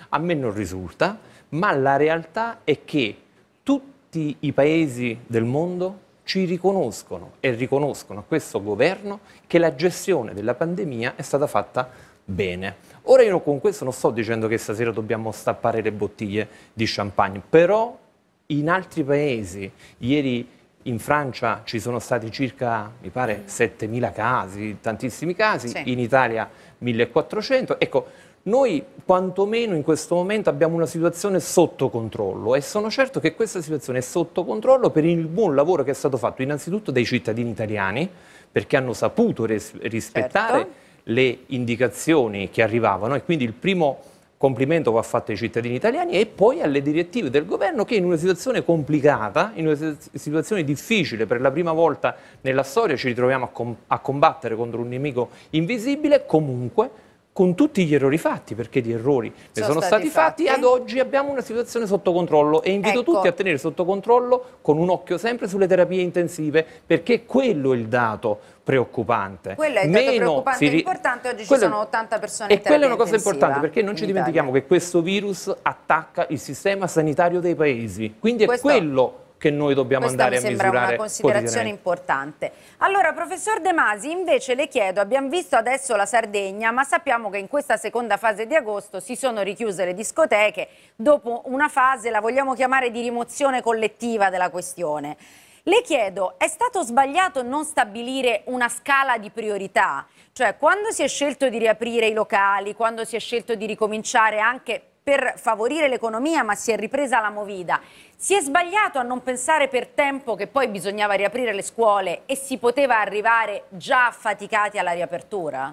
A me non risulta, ma la realtà è che tutti i paesi del mondo ci riconoscono e riconoscono a questo governo che la gestione della pandemia è stata fatta bene. Ora io con questo non sto dicendo che stasera dobbiamo stappare le bottiglie di champagne, però in altri paesi, ieri in Francia ci sono stati circa, mi pare, 7.000 casi, tantissimi casi, sì. In Italia 1.400, ecco, noi quantomeno in questo momento abbiamo una situazione sotto controllo e sono certo che questa situazione è sotto controllo per il buon lavoro che è stato fatto innanzitutto dai cittadini italiani, perché hanno saputo rispettare certo. Le indicazioni che arrivavano e quindi il primo complimento va fatto ai cittadini italiani e poi alle direttive del governo che in una situazione complicata, in una situazione difficile, per la prima volta nella storia ci ritroviamo a combattere contro un nemico invisibile, comunque con tutti gli errori fatti, perché di errori ne sono stati fatti, ad oggi abbiamo una situazione sotto controllo e invito tutti a tenere sotto controllo con un occhio sempre sulle terapie intensive, perché quello è il dato preoccupante. Quello è il dato preoccupante e importante, oggi ci sono 80 persone in terapia intensiva. E quella è una cosa importante, perché non ci dimentichiamo che questo virus attacca il sistema sanitario dei paesi, quindi è quello che noi dobbiamo andare a misurare. Questa mi sembra una considerazione importante. Allora, professor De Masi, invece le chiedo, abbiamo visto adesso la Sardegna, ma sappiamo che in questa seconda fase di agosto si sono richiuse le discoteche, dopo una fase, la vogliamo chiamare, di rimozione collettiva della questione. Le chiedo, è stato sbagliato non stabilire una scala di priorità? Cioè, quando si è scelto di riaprire i locali, quando si è scelto di ricominciare anche per favorire l'economia, ma si è ripresa la movida, si è sbagliato a non pensare per tempo che poi bisognava riaprire le scuole e si poteva arrivare già affaticati alla riapertura?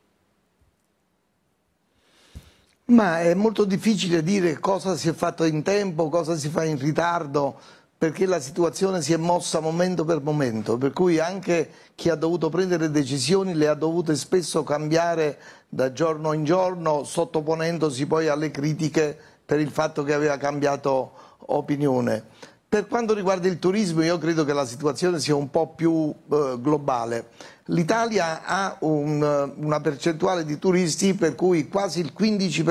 Ma è molto difficile dire cosa si è fatto in tempo, cosa si fa in ritardo, perché la situazione si è mossa momento per momento, per cui anche chi ha dovuto prendere decisioni le ha dovute spesso cambiare da giorno in giorno, sottoponendosi poi alle critiche per il fatto che aveva cambiato opinione. Per quanto riguarda il turismo, io credo che la situazione sia un po' più globale. L'Italia ha una percentuale di turisti per cui quasi il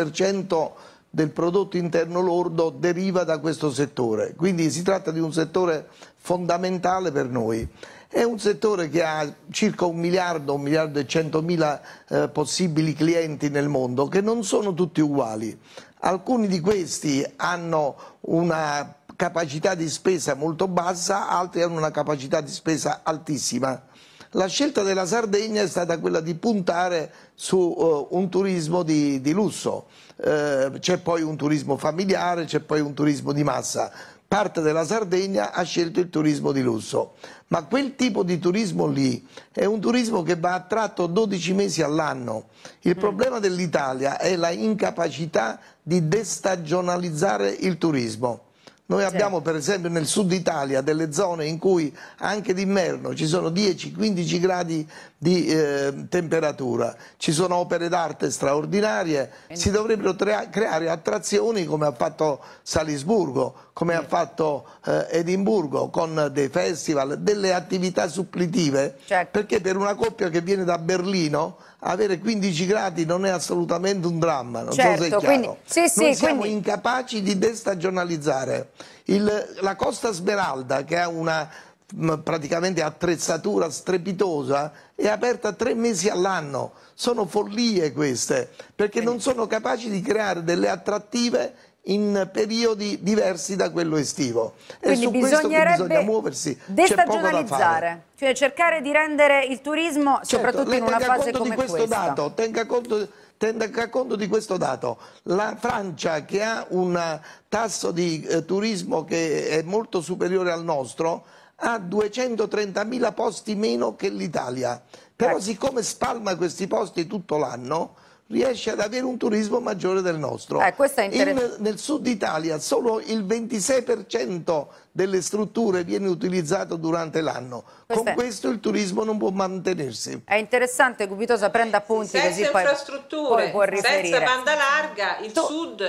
15% del prodotto interno lordo deriva da questo settore, quindi si tratta di un settore fondamentale per noi. È un settore che ha circa 1 miliardo e 100.000 possibili clienti nel mondo, che non sono tutti uguali. Alcuni di questi hanno una capacità di spesa molto bassa, altri hanno una capacità di spesa altissima. La scelta della Sardegna è stata quella di puntare su un turismo di lusso. C'è poi un turismo familiare, c'è poi un turismo di massa. Parte della Sardegna ha scelto il turismo di lusso, ma quel tipo di turismo lì è un turismo che va attratto 12 mesi all'anno. Il problema dell'Italia è la incapacità di destagionalizzare il turismo. Noi abbiamo per esempio nel sud Italia delle zone in cui anche d'inverno ci sono 10-15 gradi di temperatura, ci sono opere d'arte straordinarie, si dovrebbero creare attrazioni come ha fatto Salisburgo, come ha fatto Edimburgo, con dei festival, delle attività suppletive, perché per una coppia che viene da Berlino avere 15 gradi non è assolutamente un dramma, non so se è chiaro. Quindi, Noi siamo incapaci di destagionalizzare. La Costa Smeralda, che ha una praticamente attrezzatura strepitosa, è aperta 3 mesi all'anno. Sono follie queste, perché non sono capaci di creare delle attrattive in periodi diversi da quello estivo. Quindi e su questo che bisogna muoversi, destagionalizzare, cioè cercare di rendere il turismo, soprattutto in una fase come questa. Tenga conto di questo dato. La Francia, che ha un tasso di turismo che è molto superiore al nostro, ha 230.000 posti meno che l'Italia. Però siccome spalma questi posti tutto l'anno, riesce ad avere un turismo maggiore del nostro. Nel sud Italia solo il 26% delle strutture viene utilizzato durante l'anno. Con questo il turismo non può mantenersi. È interessante, Gubitosa, prenda appunti così infrastrutture, poi può riferire. Senza banda larga, il sud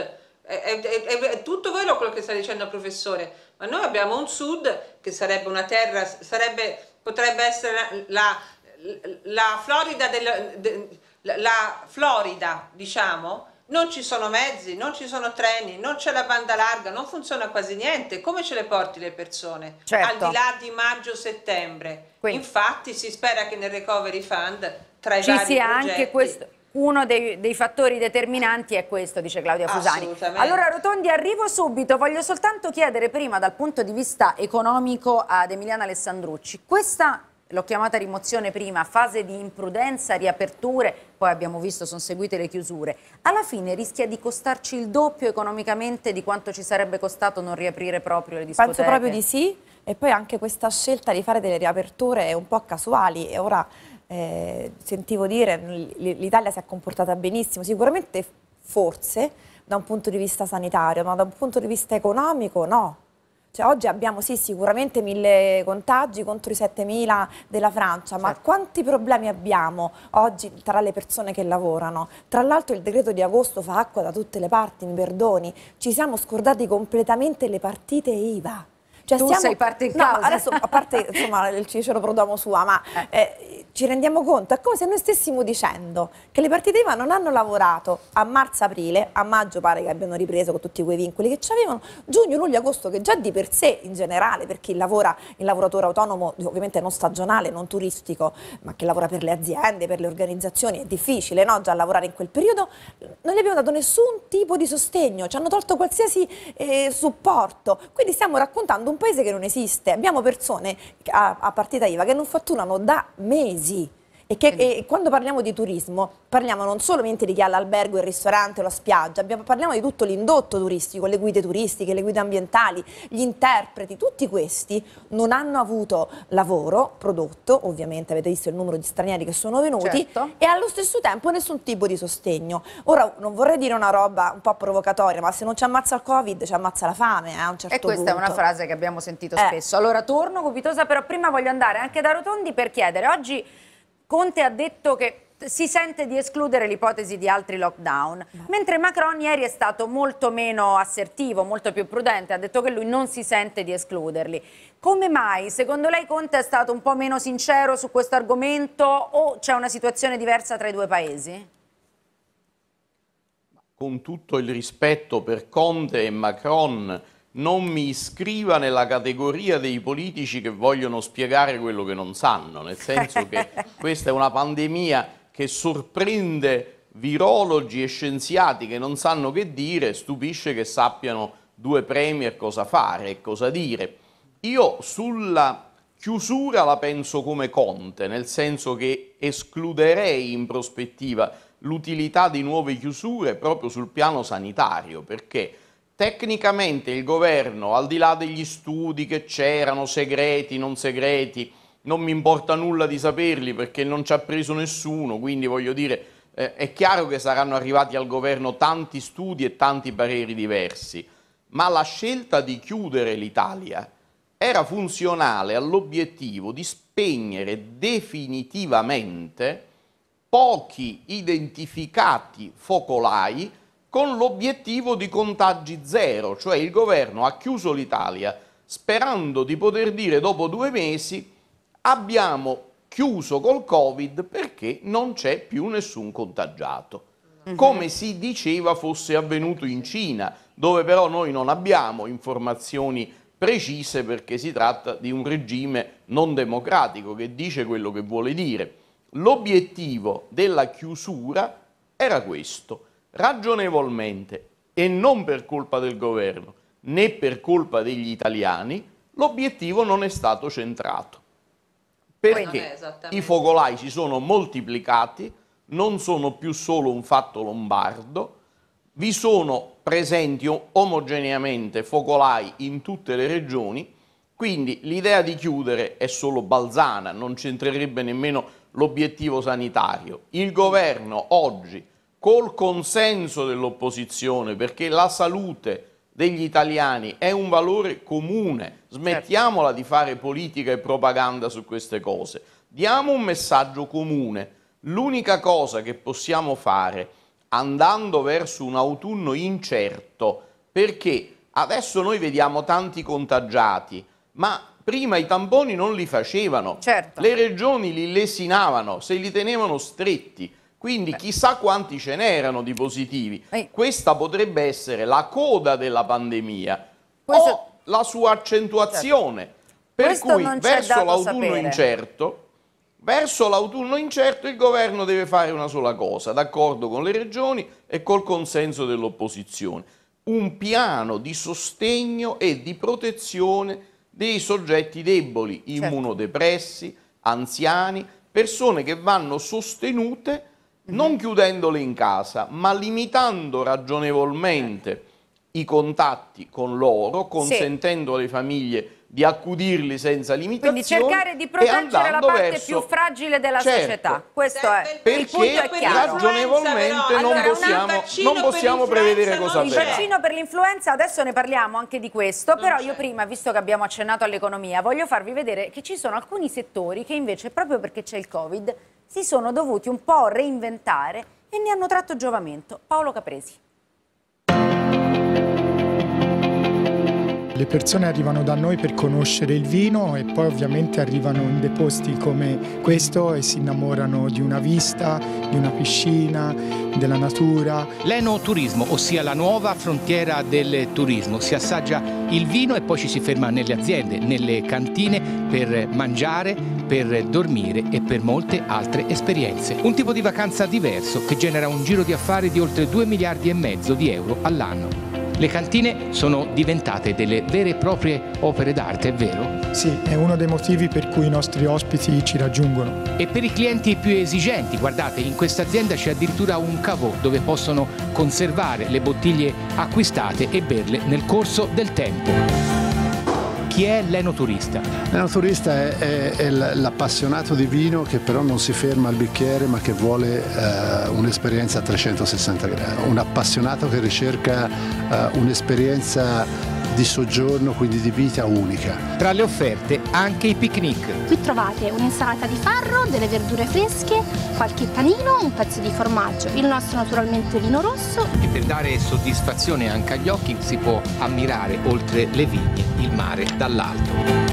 è tutto vero quello che sta dicendo il professore, ma noi abbiamo un sud che sarebbe una terra, potrebbe essere la Florida la Florida, diciamo, Non ci sono mezzi, non ci sono treni, non c'è la banda larga, non funziona quasi niente. Come ce le porti le persone? Certo. Al di là di maggio-settembre. Infatti si spera che nel Recovery Fund, tra i ci vari sia progetti, anche questo. Uno dei fattori determinanti è questo, dice Claudia Fusani. Assolutamente. Allora Rotondi, arrivo subito, voglio soltanto chiedere prima dal punto di vista economico ad Emiliana Alessandrucci, questa, l'ho chiamata rimozione prima, fase di imprudenza, riaperture, poi abbiamo visto sono seguite le chiusure, alla fine rischia di costarci il doppio economicamente di quanto ci sarebbe costato non riaprire proprio le discoteche? Penso proprio di sì, e poi anche questa scelta di fare delle riaperture è un po' casuali e ora sentivo dire l'Italia si è comportata benissimo, sicuramente forse da un punto di vista sanitario, ma da un punto di vista economico no. Cioè, oggi abbiamo sì sicuramente 1000 contagi contro i 7000 della Francia, ma quanti problemi abbiamo oggi tra le persone che lavorano? Tra l'altro il decreto di agosto fa acqua da tutte le parti, mi perdoni, ci siamo scordati completamente le partite IVA. Cioè, tu sei parte in causa. Adesso, a parte insomma, il Cicero pro domo sua, ma ci rendiamo conto, è come se noi stessimo dicendo che le partite IVA non hanno lavorato a marzo-aprile, a maggio pare che abbiano ripreso con tutti quei vincoli che avevano, giugno, luglio, agosto, che già di per sé in generale per chi lavora, il lavoratore autonomo ovviamente non stagionale, non turistico, ma che lavora per le aziende, per le organizzazioni, è difficile, no? Già lavorare in quel periodo, non gli abbiamo dato nessun tipo di sostegno, ci hanno tolto qualsiasi supporto, quindi stiamo raccontando un paese che non esiste, abbiamo persone a partita IVA che non fatturano da mesi. E quando parliamo di turismo parliamo non solamente di chi ha l'albergo, il ristorante o la spiaggia, parliamo di tutto l'indotto turistico, le guide turistiche, le guide ambientali, gli interpreti, tutti questi non hanno avuto lavoro prodotto, ovviamente avete visto il numero di stranieri che sono venuti, e allo stesso tempo nessun tipo di sostegno. Ora non vorrei dire una roba un po' provocatoria, ma se non ci ammazza il Covid ci ammazza la fame a un certo punto. E questa è una frase che abbiamo sentito spesso. Allora torno Gubitosa, però prima voglio andare anche da Rotondi per chiedere, oggi Conte ha detto che si sente di escludere l'ipotesi di altri lockdown, mentre Macron ieri è stato molto meno assertivo, molto più prudente, ha detto che lui non si sente di escluderli. Come mai? Secondo lei Conte è stato un po' meno sincero su questo argomento o c'è una situazione diversa tra i due paesi? Con tutto il rispetto per Conte e Macron, non mi iscriva nella categoria dei politici che vogliono spiegare quello che non sanno, nel senso che questa è una pandemia che sorprende virologi e scienziati che non sanno che dire, stupisce che sappiano due premier cosa fare e cosa dire. Io sulla chiusura la penso come Conte, nel senso che escluderei in prospettiva l'utilità di nuove chiusure proprio sul piano sanitario, perché tecnicamente il governo, al di là degli studi che c'erano, segreti, non segreti, non mi importa nulla di saperli perché non ci ha preso nessuno, quindi voglio dire, è chiaro che saranno arrivati al governo tanti studi e tanti pareri diversi, ma la scelta di chiudere l'Italia era funzionale all'obiettivo di spegnere definitivamente pochi identificati focolai con l'obiettivo di contagi zero, cioè il governo ha chiuso l'Italia sperando di poter dire dopo 2 mesi abbiamo chiuso col Covid perché non c'è più nessun contagiato, come si diceva fosse avvenuto in Cina, dove però noi non abbiamo informazioni precise perché si tratta di un regime non democratico che dice quello che vuole dire. L'obiettivo della chiusura era questo. Ragionevolmente, e non per colpa del governo né per colpa degli italiani, l'obiettivo non è stato centrato, perché i focolai si sono moltiplicati, non sono più solo un fatto lombardo, vi sono presenti omogeneamente focolai in tutte le regioni, quindi l'idea di chiudere è solo balzana, non c'entrerebbe nemmeno l'obiettivo sanitario. Il governo oggi, col consenso dell'opposizione, perché la salute degli italiani è un valore comune, smettiamola di fare politica e propaganda su queste cose, diamo un messaggio comune. L'unica cosa che possiamo fare, andando verso un autunno incerto, perché adesso noi vediamo tanti contagiati, ma prima i tamponi non li facevano, le regioni li lesinavano, se li tenevano stretti. Quindi chissà quanti ce n'erano di positivi. Questa potrebbe essere la coda della pandemia o la sua accentuazione. Per cui verso l'autunno incerto il governo deve fare una sola cosa, d'accordo con le regioni e col consenso dell'opposizione: un piano di sostegno e di protezione dei soggetti deboli, immunodepressi, anziani, persone che vanno sostenute non chiudendole in casa, ma limitando ragionevolmente i contatti con loro, consentendo alle famiglie di accudirli senza limitazioni. Quindi cercare di proteggere la parte più fragile della società. Questo è il punto, è chiaro. Ragionevolmente non possiamo prevedere cosa avverrà. Il vaccino per l'influenza, adesso ne parliamo anche di questo, però io prima, visto che abbiamo accennato all'economia, voglio farvi vedere che ci sono alcuni settori che invece, proprio perché c'è il Covid, si sono dovuti un po' reinventare e ne hanno tratto giovamento. Paolo Capresi. Le persone arrivano da noi per conoscere il vino e poi ovviamente arrivano in dei posti come questo e si innamorano di una vista, di una piscina, della natura. L'enoturismo, ossia la nuova frontiera del turismo. Si assaggia il vino e poi ci si ferma nelle aziende, nelle cantine per mangiare, per dormire e per molte altre esperienze. Un tipo di vacanza diverso che genera un giro di affari di oltre 2,5 miliardi di euro all'anno. Le cantine sono diventate delle vere e proprie opere d'arte, è vero? Sì, è uno dei motivi per cui i nostri ospiti ci raggiungono. E per i clienti più esigenti, guardate, in questa azienda c'è addirittura un caveau dove possono conservare le bottiglie acquistate e berle nel corso del tempo. Chi è l'enoturista? L'enoturista è l'appassionato di vino che però non si ferma al bicchiere ma che vuole un'esperienza a 360 gradi. Un appassionato che ricerca un'esperienza di soggiorno, quindi di vita unica. Tra le offerte anche i picnic. Qui trovate un'insalata di farro, delle verdure fresche, qualche panino, un pezzo di formaggio, il nostro naturalmente vino rosso. E per dare soddisfazione anche agli occhi si può ammirare oltre le vigne il mare dall'alto.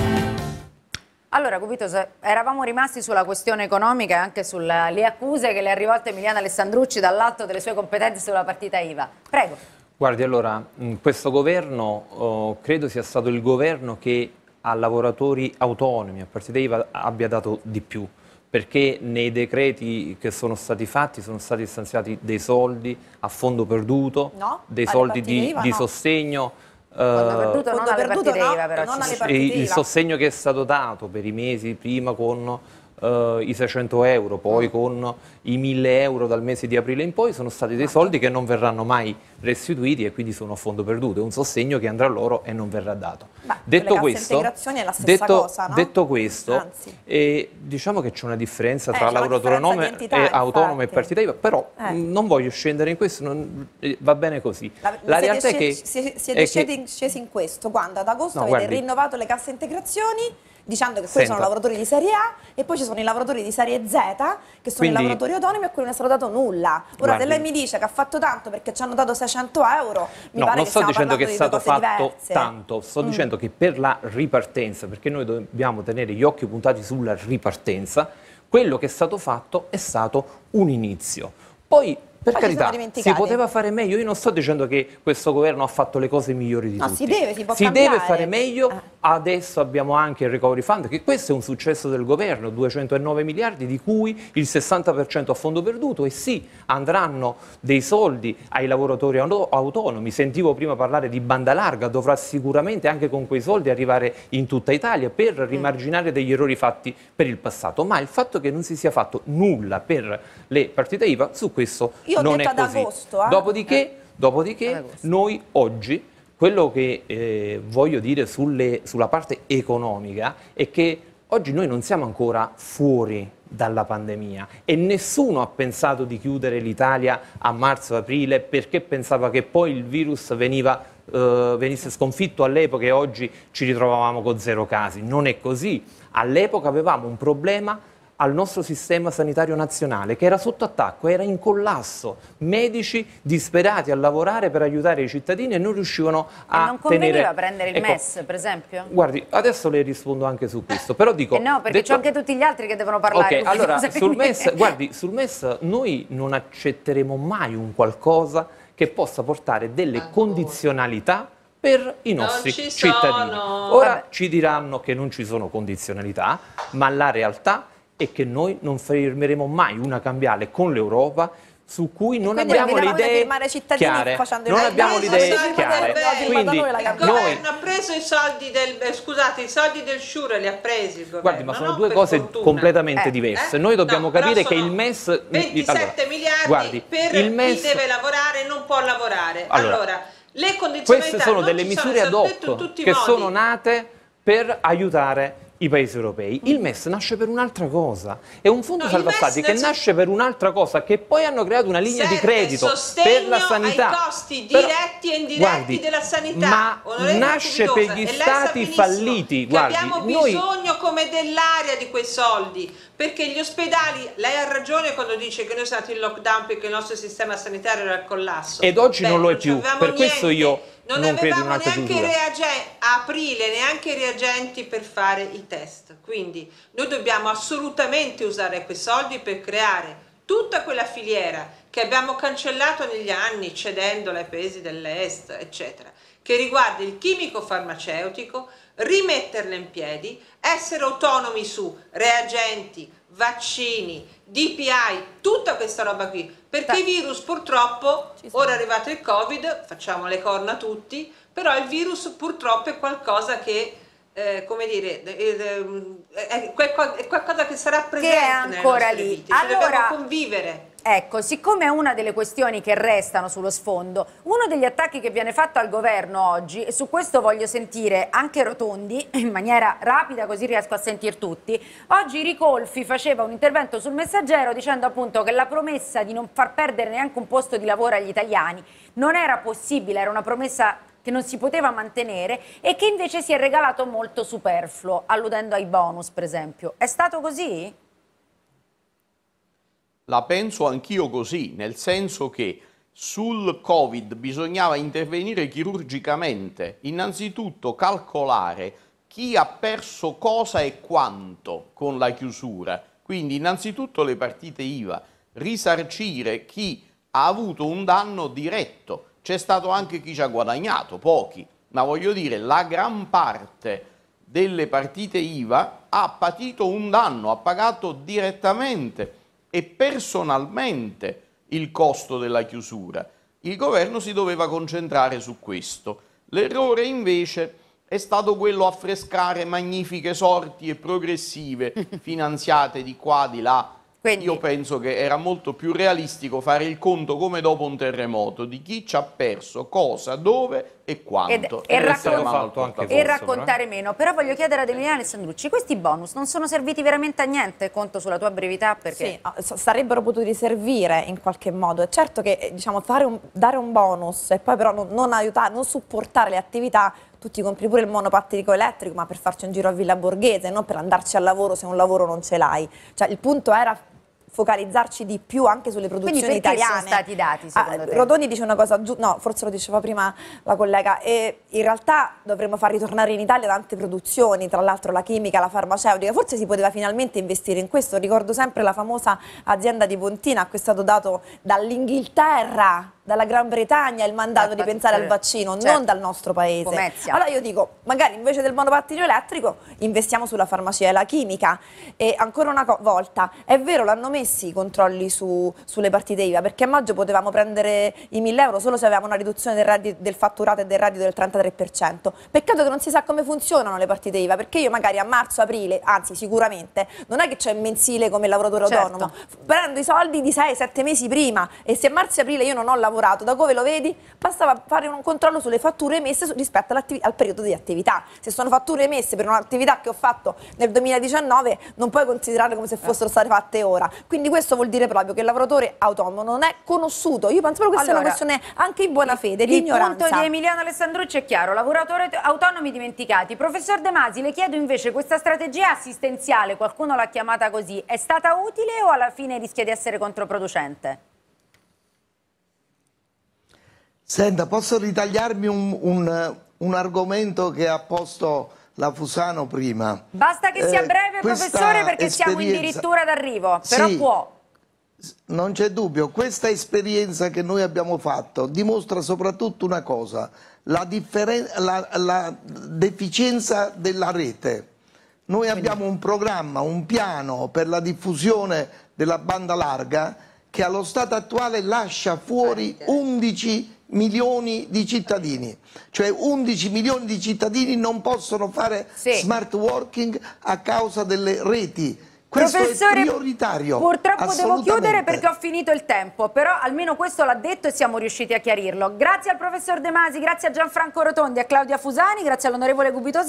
Allora, Cupitos, eravamo rimasti sulla questione economica e anche sulle accuse che le ha rivolte Emiliano Alessandrucci dall'alto delle sue competenze sulla partita IVA. Prego. Guardi, allora, questo governo credo sia stato il governo che a lavoratori autonomi, a partita IVA, abbia dato di più, perché nei decreti che sono stati fatti sono stati stanziati dei soldi a fondo perduto, dei soldi di sostegno. Non alle partite IVA, però il sostegno che è stato dato per i mesi prima con i 600 euro, poi con i 1000 euro dal mese di aprile in poi, sono stati dei soldi che non verranno mai restituiti e quindi sono a fondo perduto. È un sostegno che andrà loro e non verrà dato. Detto questo, è la stessa cosa, no? Detto questo, diciamo che c'è una differenza tra lavoratore autonomo e partita IVA, però non voglio scendere in questo, va bene così. La realtà è che siete scesi in questo quando ad agosto avete rinnovato le casse integrazioni dicendo che quelli sono lavoratori di serie A e poi ci sono i lavoratori di serie Z che sono i lavoratori autonomi a cui non è stato dato nulla. Ora se lei mi dice che ha fatto tanto perché ci hanno dato 600 euro, mi pare che stiamo parlando di due cose diverse. No, non sto dicendo che è stato fatto tanto, sto dicendo che per la ripartenza, perché noi dobbiamo tenere gli occhi puntati sulla ripartenza, quello che è stato fatto è stato un inizio. Poi per carità, si poteva fare meglio. Io non sto dicendo che questo governo ha fatto le cose migliori di tutti. Si deve fare meglio. Adesso abbiamo anche il Recovery Fund, che questo è un successo del governo, 209 miliardi di cui il 60% a fondo perduto, e sì, andranno dei soldi ai lavoratori autonomi. Sentivo prima parlare di banda larga, dovrà sicuramente anche con quei soldi arrivare in tutta Italia per rimarginare degli errori fatti per il passato, ma il fatto che non si sia fatto nulla per le partite IVA, su questo non è così. Dopodiché noi oggi, quello che voglio dire sulla parte economica è che oggi noi non siamo ancora fuori dalla pandemia e nessuno ha pensato di chiudere l'Italia a marzo-aprile perché pensava che poi il virus venisse sconfitto all'epoca e oggi ci ritrovavamo con 0 casi. Non è così. All'epoca avevamo un problema al nostro sistema sanitario nazionale, che era sotto attacco, era in collasso, medici disperati a lavorare per aiutare i cittadini e non riuscivano a non conveniva tenere... prendere il MES, per esempio? Guardi, adesso le rispondo anche su questo, però dico... no, perché c'è anche tutti gli altri che devono parlare. Ok, allora, sul MES, guardi, sul MES noi non accetteremo mai un qualcosa che possa portare delle condizionalità per i nostri cittadini. Ora ci diranno che non ci sono condizionalità, ma la realtà è che noi non fermeremo mai una cambiale con l'Europa su cui non abbiamo le idee chiare. Non abbiamo le idee chiare. Quindi il governo ha preso i soldi i soldi del SURE li ha presi il governo. Guardi, ma sono due cose completamente diverse. Noi dobbiamo capire che il MES 27 miliardi per chi deve lavorare e non può lavorare. Allora, le condizionalità queste sono delle misure ad hoc che sono nate per aiutare i paesi europei. Il MES nasce per un'altra cosa, è un fondo salva stati che nasce per un'altra cosa, che poi hanno creato una linea di credito per la sanità. Ai costi diretti e indiretti della sanità, ma nasce per gli stati falliti. Guardi, abbiamo bisogno come dell'aria di quei soldi, perché gli ospedali, lei ha ragione quando dice che noi siamo stati in lockdown perché il nostro sistema sanitario era al collasso. Ed oggi non lo è più, per questo io non credo in avevamo chiusura. a aprile neanche i reagenti per fare i test, quindi noi dobbiamo assolutamente usare quei soldi per creare tutta quella filiera che abbiamo cancellato negli anni cedendola ai paesi dell'est, eccetera, che riguarda il chimico farmaceutico, rimetterla in piedi, essere autonomi su reagenti, vaccini, DPI, tutta questa roba qui, perché i virus purtroppo, ora è arrivato il Covid, facciamo le corna a tutti, però il virus purtroppo è qualcosa che, come dire, è qualcosa che sarà presente che è ancora nelle nostre lì. vite, allora, dobbiamo convivere. Ecco, siccome è una delle questioni che restano sullo sfondo, uno degli attacchi che viene fatto al governo oggi, e su questo voglio sentire anche Rotondi in maniera rapida così riesco a sentir tutti, oggi Ricolfi faceva un intervento sul Messaggero dicendo appunto che la promessa di non far perdere neanche un posto di lavoro agli italiani non era possibile, era una promessa che non si poteva mantenere e che invece si è regalato molto superfluo, alludendo ai bonus per esempio. È stato così? La penso anch'io così, nel senso che sul Covid bisognava intervenire chirurgicamente, innanzitutto calcolare chi ha perso cosa e quanto con la chiusura, quindi innanzitutto le partite IVA, risarcire chi ha avuto un danno diretto, c'è stato anche chi ci ha guadagnato, pochi, ma voglio dire la gran parte delle partite IVA ha patito un danno, ha pagato direttamente e personalmente il costo della chiusura. Il governo si doveva concentrare su questo. L'errore invece è stato quello affrescare magnifiche sorti e progressive finanziate di qua, di là. Quindi, io penso che era molto più realistico fare il conto come dopo un terremoto di chi ci ha perso, cosa, dove e quanto. E raccontare meno. Però voglio chiedere ad Emiliano Sandrucci, questi bonus non sono serviti veramente a niente? Conto sulla tua brevità perché... Sì, sarebbero potuti servire in qualche modo. È certo che diciamo, dare un bonus e poi però non aiutare, non supportare le attività, tu ti compri pure il monopattinico elettrico ma per farci un giro a Villa Borghese, non per andarci al lavoro se un lavoro non ce l'hai. Cioè, il punto era focalizzarci di più anche sulle produzioni italiane. Sono stati dati secondo te? Rotondi dice una cosa giusta, no, forse lo diceva prima la collega, e in realtà dovremmo far ritornare in Italia tante produzioni, tra l'altro la chimica, la farmaceutica, forse si poteva finalmente investire in questo. Ricordo sempre la famosa azienda di Pontina a cui è stato dato dall'Inghilterra, dalla Gran Bretagna il mandato di pensare al vaccino, non dal nostro paese. Pomezia. Allora io dico, magari invece del monopattino elettrico investiamo sulla farmacia e la chimica. E ancora una volta, è vero, l'hanno messi i controlli sulle partite IVA, perché a maggio potevamo prendere i 1.000 euro solo se avevamo una riduzione del fatturato e del reddito del 33%. Peccato che non si sa come funzionano le partite IVA, perché io magari a marzo, aprile, anzi sicuramente, non è che c'è il mensile come lavoratore autonomo, prendo i soldi di 6-7 mesi prima e se a marzo e aprile io non ho lavoro lavorato, da come lo vedi, bastava fare un controllo sulle fatture emesse rispetto al periodo di attività. Se sono fatture emesse per un'attività che ho fatto nel 2019 non puoi considerarle come se fossero state fatte ora. Quindi questo vuol dire proprio che il lavoratore autonomo non è conosciuto. Io penso proprio che sia una questione anche in buona fede, di ignoranza. Il punto di Emiliano Alessandrucci è chiaro, lavoratori autonomi dimenticati. Professor De Masi, le chiedo invece, questa strategia assistenziale, qualcuno l'ha chiamata così, è stata utile o alla fine rischia di essere controproducente? Senta, posso ritagliarmi un argomento che ha posto la Fusano prima? Basta che sia breve, professore, perché siamo addirittura d'arrivo, però sì, può. Non c'è dubbio, questa esperienza che noi abbiamo fatto dimostra soprattutto una cosa, la deficienza della rete. Noi abbiamo un programma, un piano per la diffusione della banda larga che allo stato attuale lascia fuori 11 milioni di cittadini, cioè 11 milioni di cittadini non possono fare smart working a causa delle reti. Questo Professore, è prioritario. Purtroppo devo chiudere perché ho finito il tempo, però almeno questo l'ha detto e siamo riusciti a chiarirlo. Grazie al professor De Masi, grazie a Gianfranco Rotondi, a Claudia Fusani, grazie all'onorevole Gubitosi.